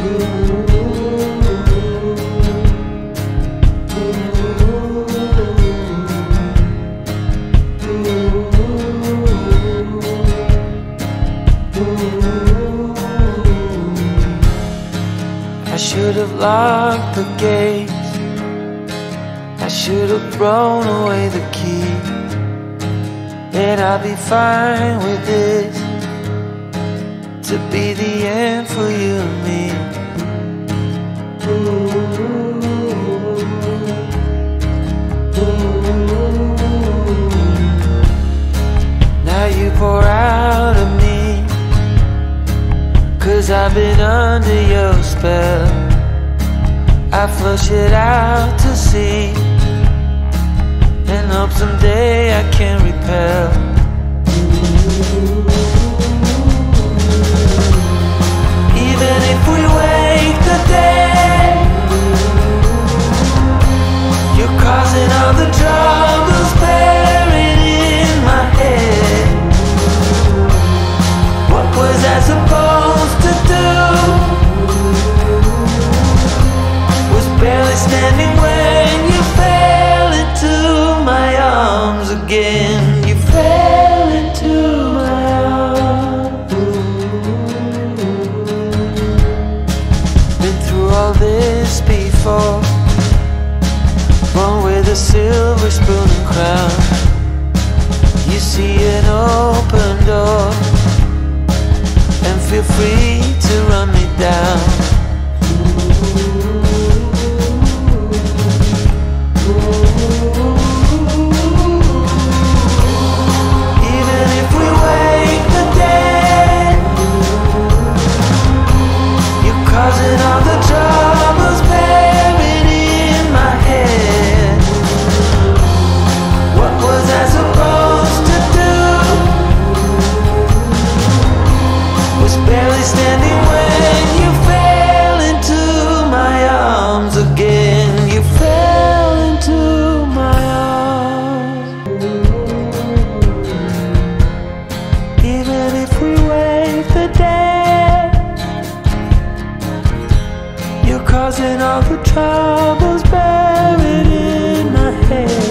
I should have locked the gates, I should have thrown away the key, and I'll be fine with this, to be the end for you and me. Now you pour out of me, 'cause I've been under your spell. I flush it out to sea, and hope someday I can repel. Even if we wake the dead, you're causing all the troubles buried in my head. What was I supposed to do? Was barely standing when you fell into my arms again. You fell into my arms. Been through all this before, one with a silver spoon and crown. You see an open door, and feel free to run me down. Even if we wake the dead, you're causing all the troubles buried in my head. What was I supposed to do? Was barely standing when you fell into my arms again. You fell into my arms. Even if we wake the dead, you're causing all the troubles buried in my head.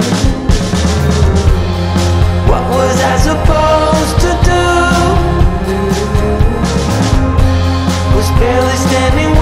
What was I supposed to do? Was barely standing